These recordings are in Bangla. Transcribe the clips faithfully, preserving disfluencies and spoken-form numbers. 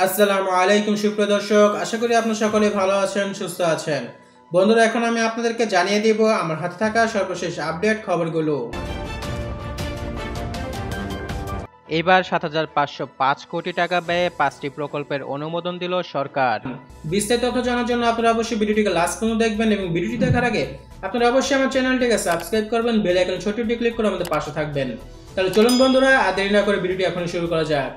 আসসালামু আলাইকুম সুপ্রিয় দর্শক, আশা করি আপনারা সকলে ভালো আছেন, সুস্থ আছেন। বন্ধুরা, এখন আমি আপনাদেরকে জানিয়ে দেব আমার হাতে থাকা সর্বশেষ আপডেট খবরগুলো। এবার সাত হাজার পাঁচশো পাঁচ কোটি টাকা ব্যয়ে পাঁচটি প্রকল্পের অনুমোদন দিল সরকার। বিস্তারিত তথ্য জানার জন্য আপনারা অবশ্যই ভিডিওটিকে লাস্ট পর্যন্ত দেখবেন এবং ভিডিওটি দেখার আগে আপনারা অবশ্যই আমার চ্যানেলটিকে সাবস্ক্রাইব করবেন, বেল আইকন ছোটটি ক্লিক করে আমাদের পাশে থাকবেন। তাহলে চলুন বন্ধুরা, আর দেরি না করে ভিডিওটি এখন শুরু করা যাক।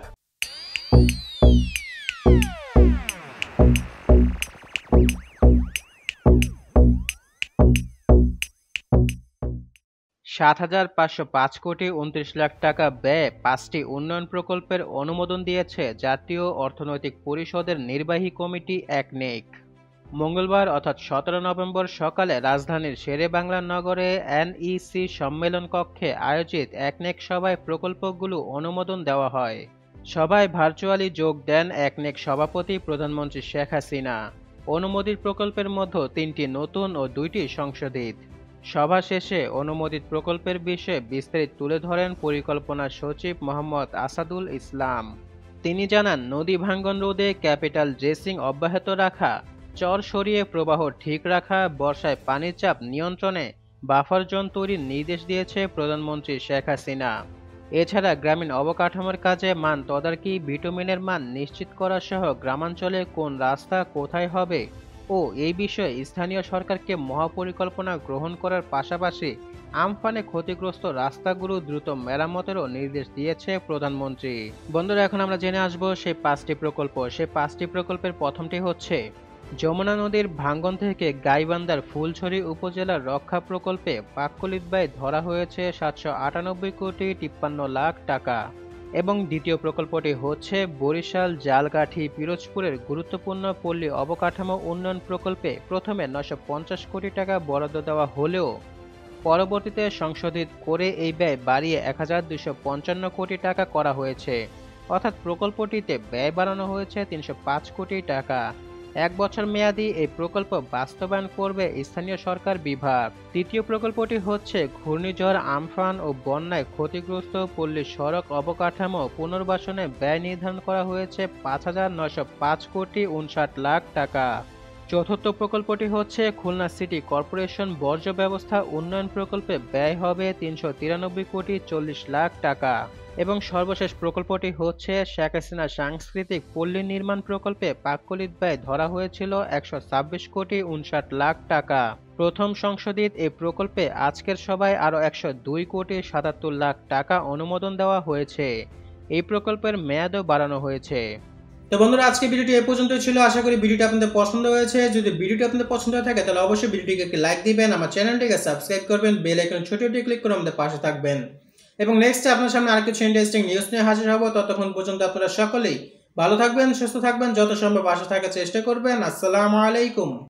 সাত হাজার পাঁচশো পাঁচ কোটি উনত্রিশ লাখ টাকা ব্যয়ে পাঁচটি উন্নয়ন প্রকল্পের অনুমোদন দিয়েছে জাতীয় অর্থনৈতিক পরিষদের নির্বাহী কমিটি একনেক। মঙ্গলবার অর্থাৎ সতেরো নভেম্বর সকালে রাজধানীর শেরেবাংলা নগরে এনইসি সম্মেলন কক্ষে আয়োজিত একনেক সভায় প্রকল্পগুলো অনুমোদন দেওয়া হয়। সভায় ভার্চুয়ালি যোগ দেন একনেক সভাপতি প্রধানমন্ত্রী শেখ হাসিনা। অনুমোদিত প্রকল্পের মধ্যে তিনটি নতুন ও দুইটি সংশোধিত। সভা শেষে অনুমোদিত প্রকল্পের বিষয়ে বিস্তারিত তুলে ধরেন পরিকল্পনা সচিব মোহাম্মদ আসাদুল ইসলাম। তিনি জানান, নদী ভাঙ্গন রোধে ক্যাপিটাল ড্রেসিং অব্যাহত রাখা, চর সরিয়ে প্রবাহ ঠিক রাখা, বর্ষায় পানির চাপ নিয়ন্ত্রণে বাফার জোন তৈরির নির্দেশ দিয়েছে প্রধানমন্ত্রী শেখ হাসিনা। এছাড়া গ্রামীণ অবকাঠামোর কাজে মান তদারকি, ভিটামিনের মান নিশ্চিত করা সহ গ্রামাঞ্চলে কোন রাস্তা কোথায় হবে ও এই বিষয়ে স্থানীয় সরকারকে মহাপরিকল্পনা গ্রহণ করার পাশাপাশি আমফানে ক্ষতিগ্রস্ত রাস্তাগুলো দ্রুত মেরামতেরও নির্দেশ দিয়েছে প্রধানমন্ত্রী। বন্ধুরা, এখন আমরা জেনে আসবো সেই পাঁচটি প্রকল্প। সেই পাঁচটি প্রকল্পের প্রথমটি হচ্ছে যমুনা নদীর ভাঙ্গন থেকে গাইবান্ধার ফুলছড়ি উপজেলার রক্ষা প্রকল্পে পাক্কলিত ব্যয় ধরা হয়েছে সাতশো আটানব্বই কোটি তিপ্পান্ন লাখ টাকা। এবং দ্বিতীয় প্রকল্পটি হচ্ছে বরিশাল জালকাঠি পিরোজপুরের গুরুত্বপূর্ণ পল্লী অবকাঠামো উন্নয়ন প্রকল্পে প্রথমে নয়শো পঞ্চাশ কোটি টাকা বরাদ্দ দেওয়া হলেও পরবর্তীতে সংশোধিত করে এই ব্যয় বাড়িয়ে এক হাজার দুইশো পঞ্চান্ন কোটি টাকা করা হয়েছে। অর্থাৎ প্রকল্পটিতে ব্যয় বাড়ানো হয়েছে তিনশো পাঁচ কোটি টাকা। এক বছর মেয়াদী এই প্রকল্প বাস্তবায়ন করবে স্থানীয় সরকার বিভাগ। তৃতীয় প্রকল্পটি হচ্ছে ঘূর্ণিঝড় আমফান ও বন্যায় ক্ষতিগ্রস্ত পল্লী সড়ক অবকাঠামো পুনর্বাসনে ব্যয় নির্ধারণ করা হয়েছে পাঁচ হাজার নয়শো পাঁচ কোটি উনষাট লাখ টাকা। চতুর্থ প্রকল্পটি হচ্ছে খুলনা সিটি কর্পোরেশন বর্জ্য ব্যবস্থা উন্নয়ন প্রকল্পে ব্যয় হবে তিনশো তিরানব্বই কোটি চল্লিশ লাখ টাকা। এবং সর্বশেষ প্রকল্পটি হচ্ছে শেখ হাসিনা সাংস্কৃতিক পল্লী নির্মাণ প্রকল্পে পাক্কলিত ব্যয় ধরা হয়েছিল একশো ছাব্বিশ কোটি উনষাট লাখ টাকা। প্রথম সংশোধিত এই প্রকল্পে আজকের সভায় আরও একশো দুই কোটি সাতাত্তর লাখ টাকা অনুমোদন দেওয়া হয়েছে। এই প্রকল্পের মেয়াদও বাড়ানো হয়েছে। তো বন্ধুরা, আজকে ভিডিওটি এই পর্যন্তই ছিল। আশা করি ভিডিওটি আপনাদের পছন্দ হয়েছে। যদি ভিডিওটি আপনাদের পছন্দ হয়ে থাকে তাহলে অবশ্যই ভিডিওটিকে একটি লাইক দিবেন, আমার চ্যানেলটিকে সাবস্ক্রাইব করবেন, বেল আইকন ছোটটি ক্লিক করে আমাদের পাশে থাকবেন। এবং নেক্সট আপনার সামনে আর কিছু ইন্টারেস্টিং নিউজ নিয়ে হাজির হব। ততক্ষণ পর্যন্ত আপনারা সকলেই ভালো থাকবেন, সুস্থ থাকবেন, যত সম্ভব বাসা থাকার চেষ্টা করবেন। আসসালামু আলাইকুম।